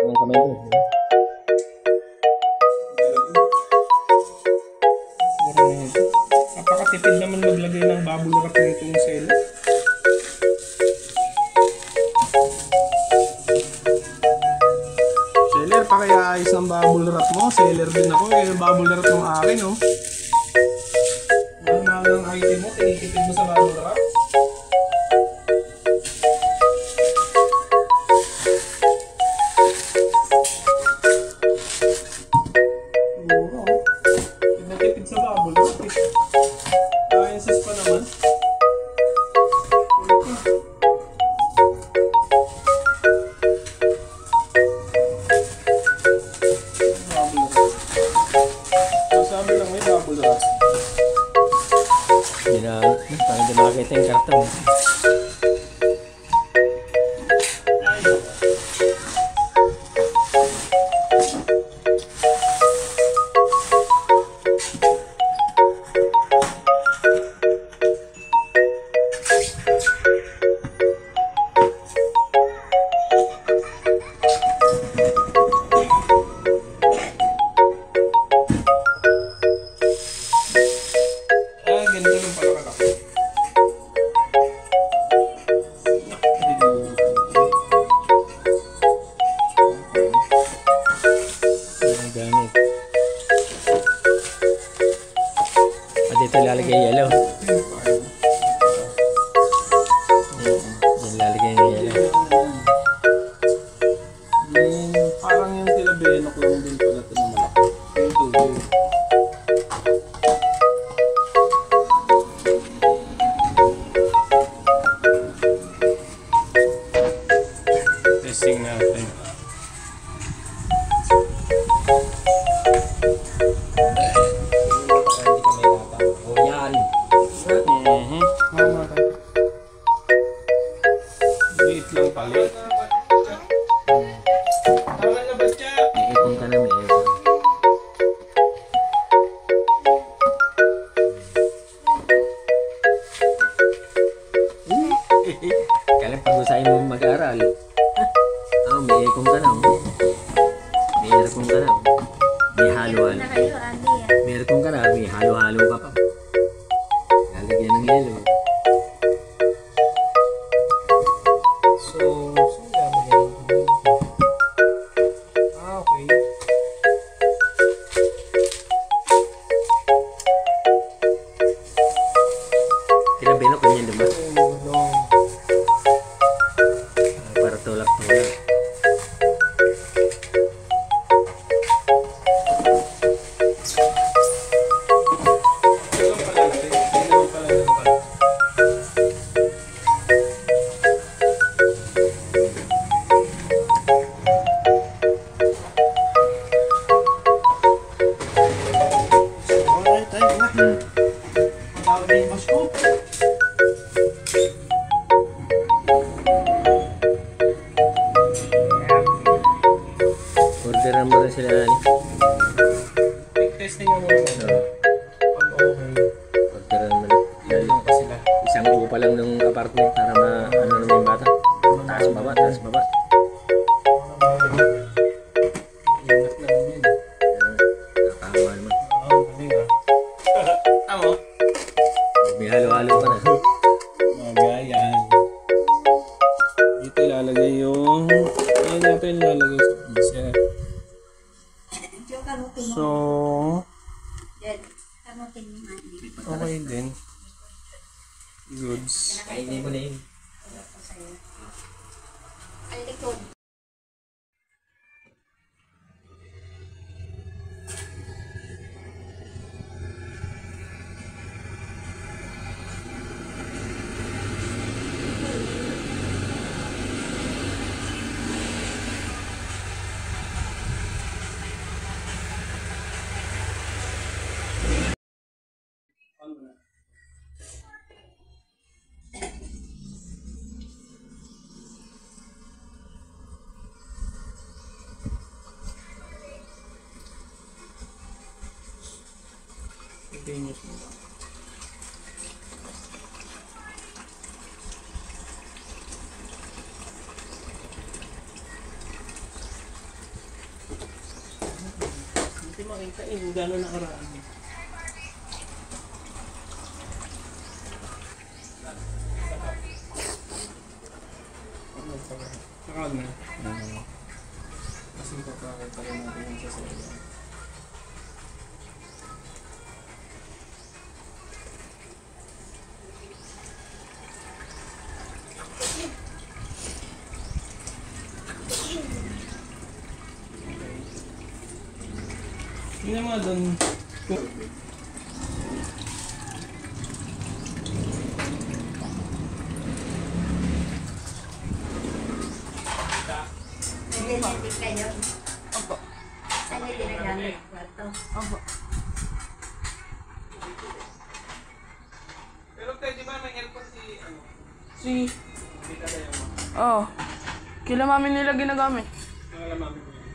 Ang kamay ko. Napakatipid naman maglagay ng bubble wrap nitong seller. Seller, pakiayos ng bubble wrap mo. Seller din ako. Yung bubble wrap ng akin, oh. Mahal ng item mo, tinitipid mo sa bubble wrap. Tinitipid sa bubble wrap, eh. Sciences pa naman. Sabi lang may bubble wrap. Hindi na, parang hindi makakita yung karton. Ganito lang pala kalaki. Ang gamit. At dito lalagay yellow. Yan lalagay yung yellow. Parang yung tilabenok lang din pala ito na malaki. Yung tubo. Testing natin. O yan. Mama tayo. Liit lang pala. Tama na ba siya? May ipon ka na, may ipon. Kaya pag-usahin mo mag-aaral. May ipon ka na. May ipon ka na. May halo-halo. Na kayo, Ate. May ipon ka na, may halo-halo ka pa. Lalagyan ng yellow. So, okay. Kinabeno ko niyan, diba? No. Para tulak-tulak. Ito pala natin. Ito pala natin. Alright, tayo na. Tawag na yung boss ko. Orderan mo rin sila ni. Quick testing mo muna. So, Pag okay. orderan mo na. Lalong pa sila. Isang upo pa lang ng apartment para ano naman yung bata. Taas baba, taas baba. Ingat lang yun. Nakakawa naman. Oo, galing ah. Tama. May halo-halo ka na. Magayan. Dito ilalagay yung... Ayan natin ilalagay sa freezer. Yung kanutin mo. So, Yan. Kanutin mo, Ate. okay din. Goods. Kainin mo na yun. Ang likod. Continuous mo. Kasi makita kung gano'n nakaraan. Saka na. Kasi papakita rin natin yung sasaya. Hindi naman doon. Nag-genetic kayo. Opo. Ano yung ginagamit? Kwarto. Opo. Pero tayo, di ba may aircon si ano? Si... Hindi ka tayo mo. Oh. Kila mami nila ginagamit. Nangalamami ko yun.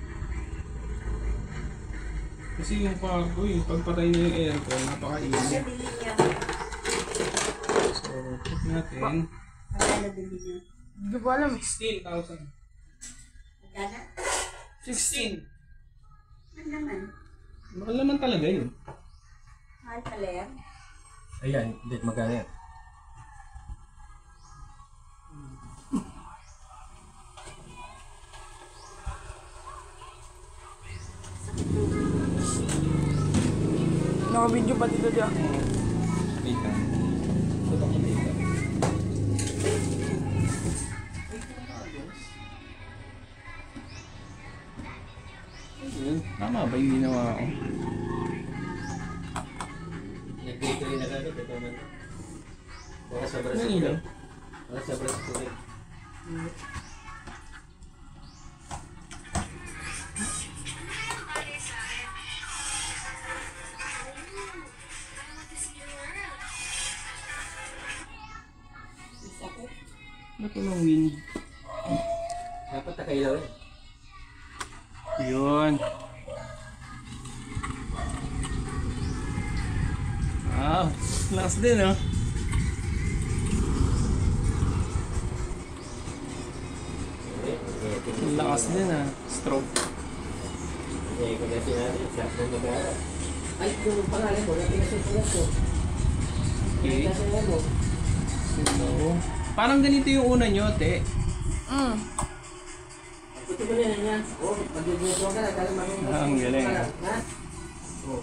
Kasi yung kwarto yung pagpatay niya yung aircon, napakainit. Ano bili niyo? So, check natin. Magkano bili niyo? Hindi ko pa alam eh. 16,000. Magkano? 16! Ano naman? Mahal naman talaga yun. Mahal pala yan. Ayan, dit magkano yan? Naka-video pa dito dyan. Kita. Totoo ko dito. Yun, tama ba yung ginawa ko? Nag-date rin na kagad. Ito naman. Baka sobra sa Ano ilaw? tubig. Baka sobra sa tubig. Ano to ng wind? Dapat nakailaw yan. Yun. Wow, lakas din oh. Lakas din ah. Stroke. Eh, kung natin natin, sarap ng mag-aaral. Ay, yung pangalan mo, natin nasusulat ko. Okay. Nasa mo. So, parang ganito yung una nyo, te. Puti mo na yan yan. Oh, mag-dito ka na. Kala marunong Ah, ang galing. Ha? Oh.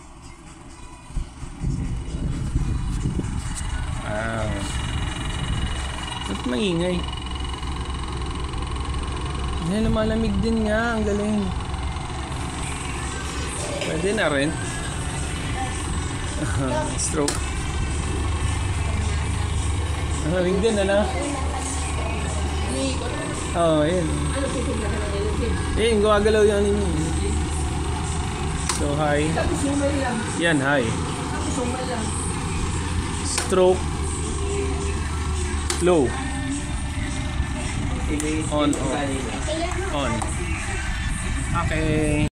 Ah. Ba't maingay? Yan, lumalamig din nga. Ang galing. Pwede na rin. Stroke. Malamig din, ano? Oo, oh, yun. Yun, gumagalaw yan ninyo. So, high. Yan, high. Stroke. Low. On, on. On. Okay.